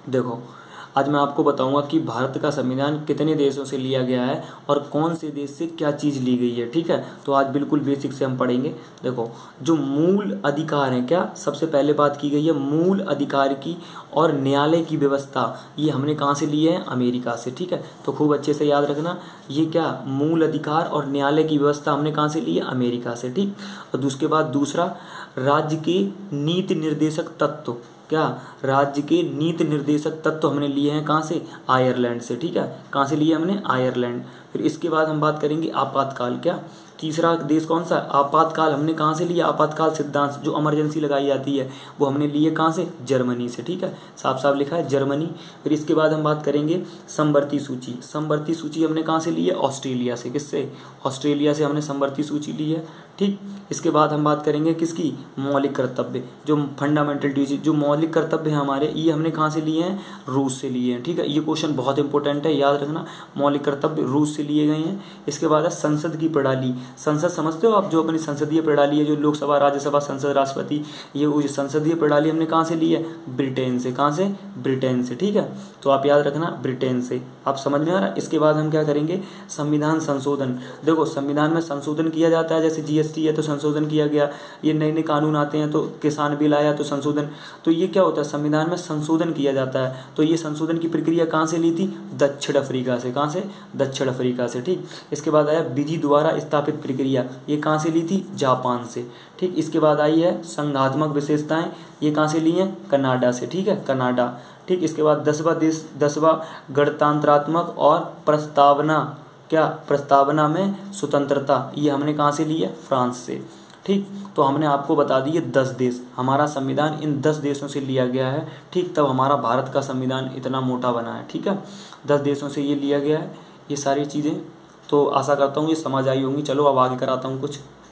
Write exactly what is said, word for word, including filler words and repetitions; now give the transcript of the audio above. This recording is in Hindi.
देखो, आज मैं आपको बताऊंगा कि भारत का संविधान कितने देशों से लिया गया है और कौन से देश से क्या चीज़ ली गई है। ठीक है, तो आज बिल्कुल बेसिक से हम पढ़ेंगे। देखो, जो मूल अधिकार हैं, क्या सबसे पहले बात की गई है मूल अधिकार की और न्यायालय की व्यवस्था, ये हमने कहाँ से लिए हैं? अमेरिका से। ठीक है, तो खूब अच्छे से याद रखना, ये क्या मूल अधिकार और न्यायालय की व्यवस्था हमने कहाँ से ली है? अमेरिका से। ठीक, और उसके बाद दूसरा, राज्य के नीति निर्देशक तत्व, क्या राज्य के नीति निर्देशक तत्व हमने लिए हैं कहाँ से? आयरलैंड से। ठीक है, कहाँ से लिए हमने? आयरलैंड। फिर इसके बाद हम बात करेंगे आपातकाल, क्या तीसरा देश कौन सा? आपातकाल हमने कहाँ से लिया? आपातकाल सिद्धांत, जो इमरजेंसी लगाई जाती है, वो हमने लिए कहाँ से? जर्मनी से। ठीक है, साफ साफ लिखा है जर्मनी। फिर इसके बाद हम बात करेंगे समवर्ती सूची। समवर्ती सूची हमने कहाँ से ली है? ऑस्ट्रेलिया से। किससे? ऑस्ट्रेलिया से हमने समवर्ती सूची ली है। ठीक, इसके बाद हम बात करेंगे किसकी? मौलिक कर्तव्य, जो फंडामेंटल ड्यूटी, जो मौलिक कर्तव्य है हमारे, ये हमने कहाँ से लिए हैं? रूस से लिए हैं। ठीक है, ये क्वेश्चन बहुत इंपॉर्टेंट है, याद रखना, मौलिक कर्तव्य रूस से लिए गए हैं। इसके बाद है संसद की प्रणाली। संसद समझते हो आप, जो अपनी संसदीय प्रणाली है, जो लोकसभा, राज्यसभा, संसद, राष्ट्रपति, ये वो संसदीय प्रणाली हमने कहाँ से ली है? ब्रिटेन से। कहाँ से? ब्रिटेन से। ठीक है, तो आप याद रखना ब्रिटेन से। आप समझ में आ रहा है? इसके बाद हम क्या करेंगे? संविधान संशोधन। देखो, संविधान में संशोधन किया जाता है, जैसे जीएसटी है तो संशोधन किया गया, ये नए नए कानून आते हैं तो किसान बिल आया तो संशोधन, तो ये क्या होता है? संविधान में संशोधन किया जाता है। तो ये संशोधन की प्रक्रिया कहाँ से ली थी? दक्षिण अफ्रीका से। कहाँ से? दक्षिण अफ्रीका से। ठीक, इसके बाद आया विधि द्वारा स्थापित प्रक्रिया, ये कहाँ से ली थी? जापान से। ठीक, इसके बाद आई है संघात्मक विशेषताएं, ये कहाँ से ली हैं? कनाडा से। ठीक है, कनाडा। ठीक, इसके बाद दसवां देश, दसवां गणतंत्रात्मक और प्रस्तावना, क्या प्रस्तावना में स्वतंत्रता, ये हमने कहाँ से ली है? फ्रांस से। ठीक, तो हमने आपको बता दिए दस देश, हमारा संविधान इन दस देशों से लिया गया है। ठीक, तब हमारा भारत का संविधान इतना मोटा बना है। ठीक है, दस देशों से ये लिया गया है, ये सारी चीज़ें। तो आशा करता हूँ ये समझ आई होंगी। चलो अब आगे कराता हूँ कुछ।